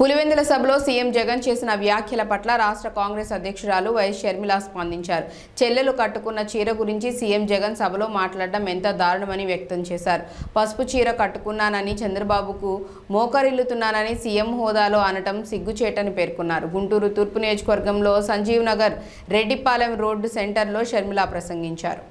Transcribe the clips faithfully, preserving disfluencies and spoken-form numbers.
పులివెందుల సభలో సీఎం జగన్ చేసిన వ్యాఖ్యల పట్ల రాష్ట్ర కాంగ్రెస్ అధ్యక్షురాలు వైఎస్ షర్మిల స్పందించారు. చెల్లెలు కట్టుకున్న చీర గురించి సీఎం జగన్ సభలో మాట్లాడడం ఎంత దారుణమని వ్యక్తం చేశారు. పసుపు చీర కట్టుకున్నానని చంద్రబాబుకు మోకరిల్లుతున్నానని సీఎం హోదాలో అనటం సిగ్గుచేటని పేర్కొన్నారు. గుంటూరు తూర్పు నియోజకవర్గంలో సంజీవ్ నగర్ రెడ్డిపాలెం రోడ్డు సెంటర్లో షర్మిల ప్రసంగించారు.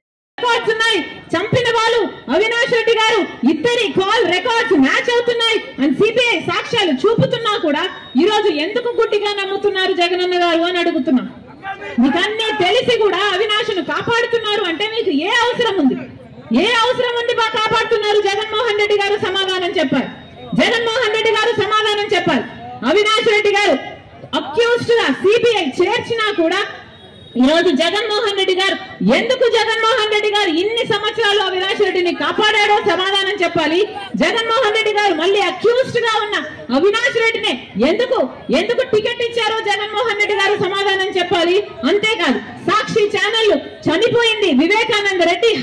చంపిన వాళ్ళు అవినాష్ రెడ్డి గారు ఇద్దరి కాల్ రికార్డ్స్ మ్యాచ్ అవుతున్నాయి అని సిబిఐ సాక్ష్యాలు చూపుతున్నా కూడా ఈ రోజు ఎందుకు గుడ్డిగా నమ్ముతున్నారు జగనన్న గారు అని అడుగుతున్నా. మీకు అన్ని తెలిసి కూడా అవినాష్ను కాపాడుతున్నారు అంటే మీకు ఏ అవసరం ఉంది? ఏ అవసరం ఉంది బా కాపాడుతున్నారు? జగన్మోహన్ రెడ్డి గారు సమాధానం చెప్పారు. జగన్మోహన్ రెడ్డి గారు సమాధానం చెప్పారు. అవినాష్ రెడ్డి గారు అక్యూజ్డ్ గా సిబిఐ చేర్చినా కూడా ఈ రోజు జగన్మోహన్ రెడ్డి గారు ఎందుకు జగన్మోహన్ రెడ్డి గారు ఇన్ని సంవత్సరాలు అవినాష్ రెడ్డిని కాపాడాడో సమాధానం చెప్పాలి. జగన్మోహన్ రెడ్డి గారు మళ్ళీ అక్యూజ్డ్ గా ఉన్న అవినాష్ రెడ్డిని ఎందుకు ఎందుకు టికెట్ ఇచ్చారో జగన్మోహన్ రెడ్డి గారు సమాధానం చెప్పాలి. అంతేకాదు సాక్షి ఛానల్ చనిపోయింది వివేకానంద రెడ్డి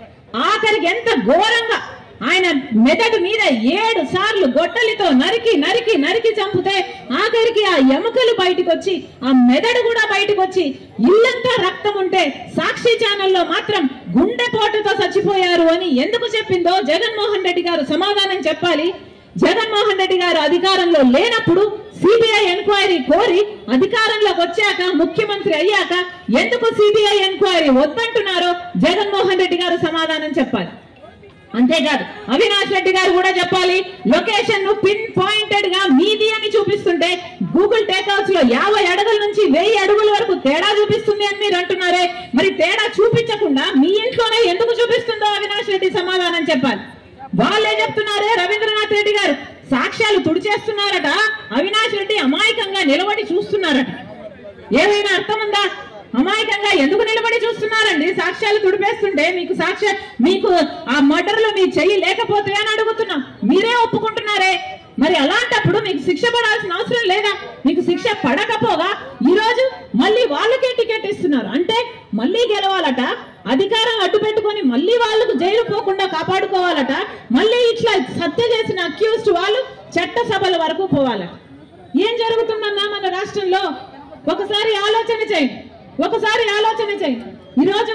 ఆఖరికి ఎంత ఘోరంగా ఆయన మెదడు మీద ఏడు సార్లు గొడ్డలితో నరికి నరికి నరికి చంపితే ఆఖరికి ఆ ఎముకలు బయటకు వచ్చి ఆ మెదడు కూడా బయటకు వచ్చి ఇల్లంతా రక్తం ఉంటే సాక్షి ఛానల్లో మాత్రం గుండెపోటుతో చచ్చిపోయారు అని ఎందుకు చెప్పిందో జగన్మోహన్ రెడ్డి గారు సమాధానం చెప్పాలి. జగన్మోహన్ రెడ్డి గారు అధికారంలో లేనప్పుడు సిబిఐ ఎంక్వైరీ కోరి అధికారంలోకి వచ్చాక ముఖ్యమంత్రి అయ్యాక ఎందుకు సిబిఐ ఎంక్వైరీ వద్దంటున్నారో జగన్మోహన్ రెడ్డి గారు సమాధానం చెప్పాలి. అంతేకాదు అవినాష్ రెడ్డి గారు కూడా చెప్పాలి. లొకేషన్ ను పిన్ పాయింటెడ్ గా మీది అని చూపిస్తుంటే గూగుల్ టేక్అవుట్స్ లో యాభై అడుగుల నుంచి వెయ్యి అడుగుల వరకు తేడా చూపిస్తుంది అని మీరు అంటున్నారే, మరి తేడా చూపించకుండా మీ ఇంట్లోనే ఎందుకు చూపిస్తుందో అవినాష్ రెడ్డి సమాధానం చెప్పాలి. వాళ్ళే చెప్తున్నారే రవీంద్రనాథ్ రెడ్డి గారు సాక్ష్యాలు తుడిచేస్తున్నారట, అవినాష్ రెడ్డి అమాయకంగా నిలబడి చూస్తున్నారట. ఏమైనా అర్థం ఉందా? అమాయకంగా ఎందుకు నిలబడి చూస్తున్నారండి? సాక్ష్యాలు తుడిపేస్తుంటే మీకు సాక్ష్య మీకు ఆ మర్డర్లో మీ చెయ్యి లేకపోతే అని అడుగుతున్నా. మీరే ఒప్పుకుంటున్నారే, మరి అలాంటప్పుడు మీకు శిక్ష పడాల్సిన అవసరం లేదా? మీకు శిక్ష పడకపోగా ఈ రోజు మళ్ళీ వాళ్ళకే టికెట్ ఇస్తున్నారు అంటే మళ్ళీ గెలవాలట, అధికారం అడ్డు పెట్టుకొని మళ్ళీ వాళ్ళకు జైలు పోకుండా కాపాడుకోవాలట, మళ్ళీ ఇట్లా హత్య చేసిన అక్యూజ్డ్ వాళ్ళు చట్టసభల వరకు పోవాలట. ఏం జరుగుతుందన్నా మన రాష్ట్రంలో? ఒకసారి ఆలోచన చేయండి, ఒకసారి ఆలోచన చేయండి. ఈరోజు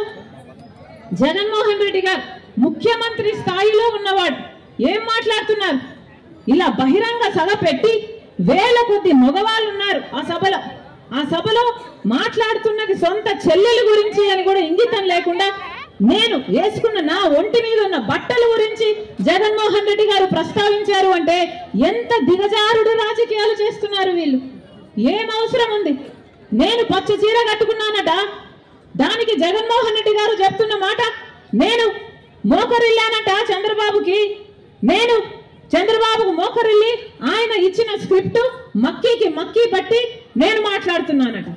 జగన్మోహన్ రెడ్డి గారు ముఖ్యమంత్రి స్థాయిలో ఉన్నవాడు ఏం మాట్లాడుతున్నారు? ఇలా బహిరంగ సభ పెట్టి వేల కొద్ది మగవాళ్ళు ఉన్నారు ఆ సభలో. ఆ సభలో మాట్లాడుతున్నది సొంత చెల్లెల గురించి అని కూడా ఇంగితం లేకుండా నేను వేసుకున్న నా ఒంటి మీద ఉన్న బట్టల గురించి జగన్మోహన్ రెడ్డి గారు ప్రస్తావించారు అంటే ఎంత దిగజారుడు రాజకీయాలు చేస్తున్నారు వీళ్ళు. ఏం అవసరం ఉంది? నేను పచ్చ చీర కట్టుకున్నానట, దానికి జగన్మోహన్ రెడ్డి గారు చెప్తున్న మాట నేను మోకరిల్లానట చంద్రబాబుకి, నేను చంద్రబాబుకు మోకరిల్లి ఆయన ఇచ్చిన స్క్రిప్ట్ మక్కీకి మక్కీ బట్టి నేను మాట్లాడుతున్నానట.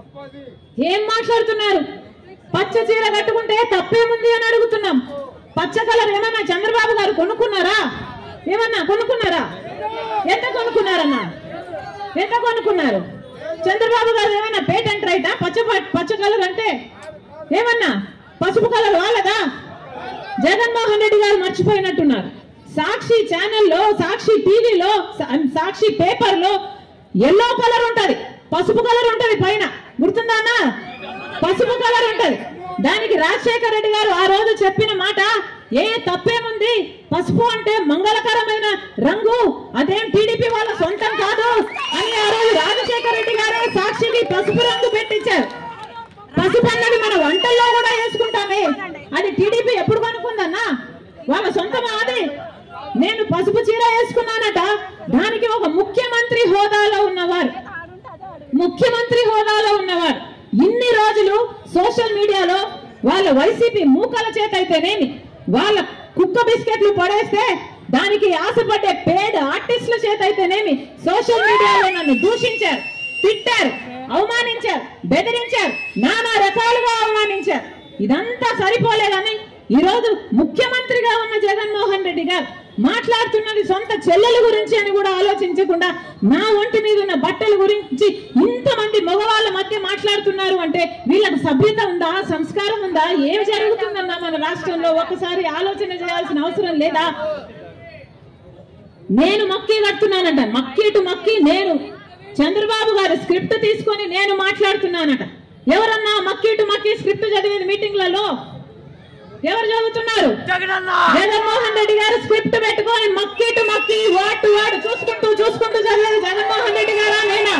ఏం మాట్లాడుతున్నారు? పచ్చ చీర కట్టుకుంటే తప్పేముంది అని అడుగుతున్నాం. పచ్చ కలర్ ఏమన్నా చంద్రబాబు గారు కొనుక్కున్నారా? ఏమన్నా కొనుక్కున్నారా? ఎంత కొనుక్కున్నారన్నా? ఎంత కొనుక్కున్నారు? చంద్రబాబు గారు ఏమన్నా పేటెంట్ రైటా? పచ్చ పచ్చ కలర్ అంటే ఏమన్నా పసుపు కలర్ వాళ్ళదా? జగన్మోహన్ రెడ్డి గారు మర్చిపోయినట్టున్నారు. సాక్షి ఛానల్లో, సాక్షి టీవీలో, సాక్షి పేపర్ లో ఎల్లో కలర్ ఉంటది, పసుపు కలర్ ఉంటది పైన, గుర్తుందా? పసుపు కలర్ ఉంటది. దానికి రాజశేఖర రెడ్డి గారు ఆ రోజు చెప్పిన మాట ఏ తప్పేముంది? పసుపు అంటే మంగళకరమైన రంగు, అదేం టీడీపీ వాళ్ళ సొంతం కాదు అని ఆ రోజు రాజశేఖర రెడ్డి గారే సాక్షికి పసుపు రంగు పెట్టించారు. పసుపు అన్నది మన వంటల్లో కూడా వేసుకుంటామే, అది టీడీపీ ఎప్పుడు కనుక్కుందన్నా? వాళ్ళ సొంతమా అది? నేను పసుపు చీర వేసుకున్నానట, దానికి ఒక ముఖ్యమంత్రి హోదాలో ఉన్నవారు ముఖ్యమంత్రి హోదాలో ఉన్నవారు ఇన్ని రోజులు సోషల్ మీడియాలో వాళ్ళ వైసీపీ మూకల చేత అయితేనేమి, వాళ్ళ కుక్క బిస్కెట్లు పడేస్తే దానికి ఆశపడ్డే పేద ఆర్టిస్టుల చేత అయితేనేమి సోషల్ మీడియాలో నన్ను దూషించారు, తిట్టారు, అవమానించారు, బెదిరించారు, నానా రకాలుగా అవమానించారు. ఇదంతా సరిపోలేదని ఈరోజు ముఖ్యమంత్రిగా ఉన్న జగన్మోహన్ రెడ్డి గారు మాట్లాడుతున్నది సొంత చెల్లెల గురించి అని కూడా ఆలోచించకుండా నా ఒంటి మీద ఉన్న బట్టల గురించి ఇంతమంది మగవాళ్ళ మధ్య మాట్లాడుతున్నారు అంటే వీళ్ళకి సభ్యత ఉందా? సంస్కారం ఉందా? ఏం జరుగుతుందన్నా మన రాష్ట్రంలో? ఒకసారి ఆలోచన చేయాల్సిన అవసరం లేదా? నేను మక్కీ కడుతున్నానంట. మక్కీ టు మక్కీ నేను. చంద్రబాబు గారు స్క్రిప్ట్ తీసుకొని నేను మాట్లాడుతున్నానట. ఎవరన్నా మక్కీ టు మక్కీ స్క్రిప్ట్ చదివేది మీటింగ్లలో? ఎవరు చదువుతున్నారు? జగన్మోహన్ రెడ్డి గారు స్క్రిప్ట్ పెట్టుకొని మక్కీ టు మక్కీ వర్డ్ టు వర్డ్ చూసుకుంటూ చూసుకుంటూ చదివేది జగన్మోహన్ రెడ్డి గారా నేనా?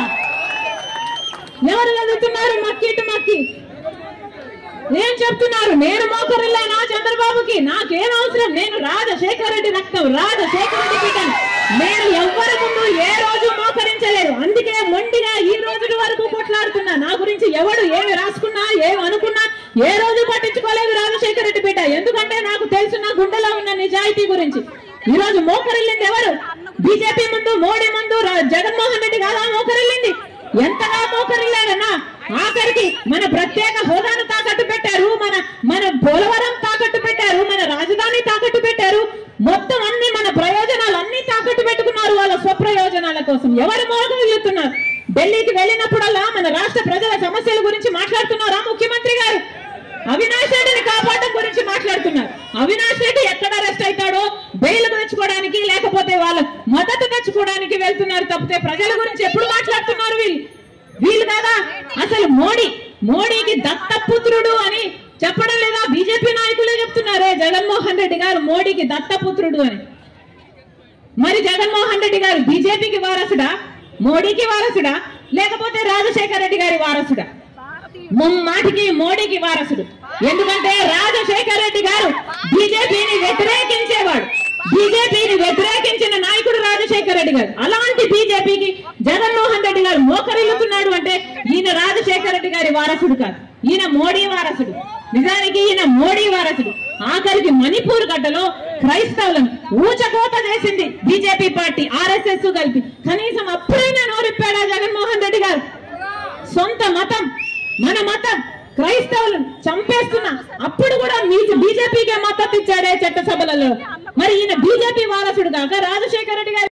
ఎవరు చదువుతున్నారు మక్కీ టు మక్కీ? ఏం చెప్తున్నారు? నేను మోకరిల్లానా చంద్రబాబుకి? నాకేం అవసరం? నేను రాజశేఖర రెడ్డి రక్తం, రాజశేఖర రెడ్డి బిడ్డను. నేను ఎవ్వరి ముందు ఏ రోజు మోకరించలేదు. అందుకే మొండిగా ఈ రోజు వరకు కొట్లాడుతున్నా. నా గురించి ఎవడు ఏమి రాసుకున్నా ఏమి అనుకున్నా ఏ రోజు పట్టించుకోలేదు రాజశేఖర రెడ్డి బిడ్డ. ఎందుకంటే నాకు తెలుసు నా గుండెలో ఉన్న నిజాయితీ గురించి. ఈ రోజు మోకరిల్లింది ఎవరు? బీజేపీ ముందు, మోడీ ముందు జగన్మోహన్ రెడ్డి కాదా మోకరిల్లింది? ఎంతగా మోకరిల్లారన్నా ఆఖరికి మన ప్రత్యేక హోదాను తాకట్టు పెట్టారు, మన మన పోలవరం తాకట్టు పెట్టారు, మన రాజధాని తాకట్టు పెట్టారు. మొత్తం అన్ని మన ప్రయోజనాలు అన్ని తాకట్టు పెట్టుకున్నారు వాళ్ళ స్వప్రయోజనాల కోసం. ఎవరు మోకరిల్లుతున్నారు? ఢిల్లీకి వెళ్ళినప్పుడల్లా మన రాష్ట్ర ప్రజల సమస్యల గురించి మాట్లాడుతున్నారా ముఖ్యమంత్రి గారు? అవినాష్ రెడ్డిని కాపాడడం గురించి మాట్లాడుతున్నారు. అవినాష్ రెడ్డి ఎక్కడ అరెస్ట్ అవుతాడో బెయిల్ తెచ్చుకోవడానికి లేకపోతే వాళ్ళ మద్దతు తెచ్చుకోవడానికి వెళ్తున్నారు తప్పితే ప్రజల గురించి ఎప్పుడు మాట్లాడుతున్నారు వీళ్ళు? వీళ్ళు కాదా? అసలు మోడీ మోడీకి దత్తపుత్రుడు అని చెప్పడం లేదా? బీజేపీ నాయకులే చెప్తున్నారే జగన్మోహన్ రెడ్డి గారు మోడీకి దత్తపుత్రుడు అని. మరి జగన్మోహన్ రెడ్డి గారు బీజేపీకి వారసుడా, మోడీకి వారసుడా, లేకపోతే రాజశేఖర రెడ్డి గారి వారసుడా? ముమ్మాటికి మోడీకి వారసుడు. ఎందుకంటే రాజశేఖర రెడ్డి గారు బీజేపీని వ్యతిరేకించేవాడు. బీజేపీని వ్యతిరేకించిన నాయకుడు రాజశేఖర రెడ్డి గారు. అలాంటి బీజేపీకి జగన్మోహన్ రెడ్డి గారు మోకరిల్లుతున్నాడు అంటే ఈయన రాజశేఖర రెడ్డి గారి వారసుడు కాదు, ఈయన మోడీ వారసుడు. నిజానికి ఈయన మోడీ వారసుడు. ఆఖరికి మణిపూర్ గడ్డలో క్రైస్తవులను ఊచకోత చేసింది బీజేపీ పార్టీ, ఆర్ఎస్ఎస్ కలిపి. కనీసం అప్పుడైనా నోరిప్పాడా జగన్మోహన్ రెడ్డి గారు? సొంత మతం, మన మతం క్రైస్తవులను చంపేస్తున్నా అప్పుడు కూడా బీజేపీకే మద్దతు ఇచ్చాడే చట్టసభలలో. మరి ఈయన బీజేపీ వారసుడు కాక రాజశేఖర రెడ్డి గారు